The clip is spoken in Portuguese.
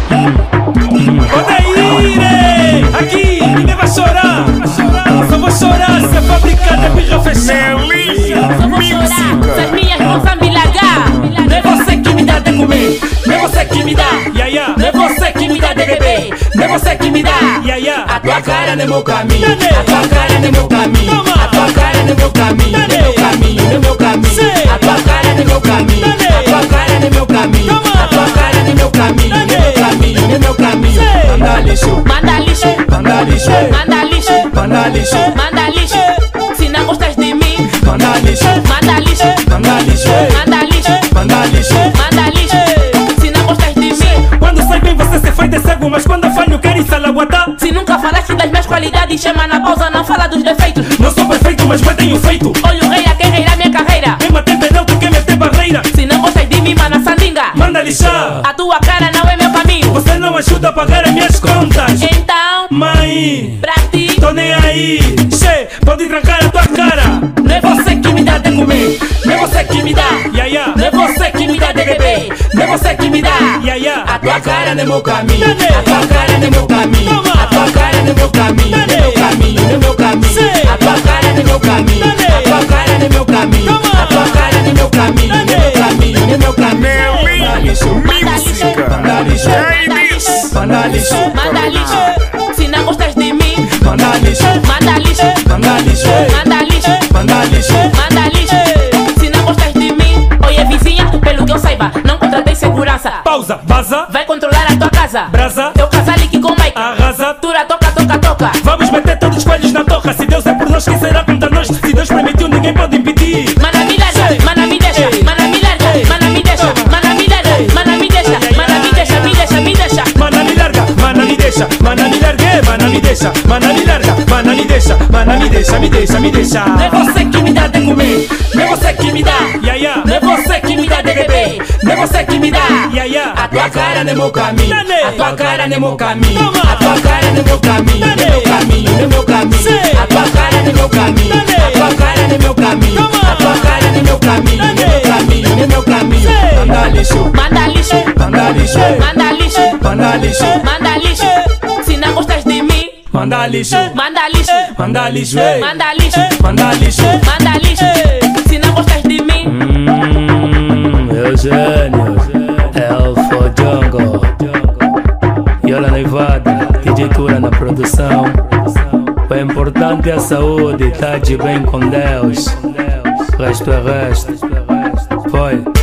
Odeire! Aqui ninguém vai chorar. Só vou chorar se a fábrica da birra fechar. Só vou chorar se as minhas não vão me largar. Não é você que me dá de comer, não é você que me dá. Não é você que me dá de beber, não é você que me dá. A tua cara não é meu caminho, a tua cara não é meu caminho, a tua cara não é meu caminho, não é meu caminho, não é meu caminho. A tua cara não é meu caminho, a tua cara não é meu caminho, a tua cara não é meu caminho, não é meu caminho, não é meu caminho. Manda lixo, manda lixo, manda lixo, manda lixo, manda lixo, manda lixo. Se não gostas de mim, manda lixo, manda lixo, manda lixo, manda lixo, manda lixo, manda lixo. Se não gostas de mim, quando sai bem você se faz de cego, mas quando falho quer salaguatá. se nunca falaste das minhas qualidades, chama na pausa, não fala dos defeitos. Não sou perfeito, mas bem tenho feito. Olha o rei a quem reirar minha carreira. Quem bater pneu, tu quer meter barreira. Se não gostas de mim, mana sandinga, Manda lixar. a tua cara não é meu caminho. Você não ajuda a pagar as minhas contas. Então, Mãe, pra ti, tô nem aí. Che, pode trancar a tua cara. não é você que me dá de comer, não é você que me dá. Não é você que me dá de beber, não é você que me dá. A tua cara não é meu caminho, a tua cara não é meu caminho, a tua cara não é meu caminho, não é meu caminho, não é meu caminho. A tua cara não é meu caminho, a tua cara não é meu caminho, a tua cara não é meu caminho, não é meu caminho, não é meu caminho. Manda lixo, manda lixo, manda lixo, manda lixo, manda lixo. Se não gostas de mim, Manda lixo, manda lixo, manda lixo, manda lixo, manda lixo. manda lixo. Se não gostas de mim, oi vizinha, pelo que eu saiba, não contratei segurança. Pausa, vaza, Vai controlar a tua casa, brasa, teu casal aqui com Mike. arrasa. Tura, toca, toca, toca. Vamos meter todos os coelhos na toca. Se Deus é por nós, quem será contra nós? Se Deus permitiu, ninguém pode impedir. Mana me larga, mana me deixa, mana me larga, mana me deixa, mana me larga, mana me deixa, mana me deixa, me deixa, me deixa. Mana me larga, mana me deixa, mana me largue, mana me deixa, mana me larga, mana me deixa, mana me deixa, me deixa, me deixa. Não é você que me dá de comer, não é você que me dá. Não é você que me dá de beber, não é você que me dá. A tua cara não é meu caminho, a tua cara não é meu caminho, a tua cara não é meu caminho, não é meu caminho, não é meu caminho. A tua cara não é meu caminho, a tua cara não é meu caminho, a tua cara não é meu caminho, não é meu caminho, não é meu caminho. Manda lixo, Manda lixo, manda lixo, manda lixo, manda lixo, manda lixo. Se não gostas de mim, manda lixo, manda lixo, manda lixo, manda lixo, manda lixo. manda lixo. Se não gostas de mim, Eugênio, Elfo Jungle, Yola Nevada, DJ Tura na produção. O importante é a saúde, tá de bem com Deus. Resto é resto. Foi.